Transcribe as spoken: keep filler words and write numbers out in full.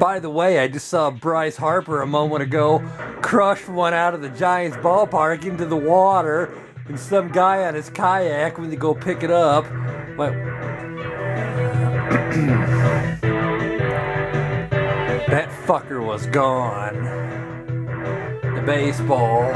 By the way, I just saw Bryce Harper a moment ago crush one out of the Giants ballpark into the water, and some guy on his kayak when they go pick it up. Like, that fucker was gone. The baseball.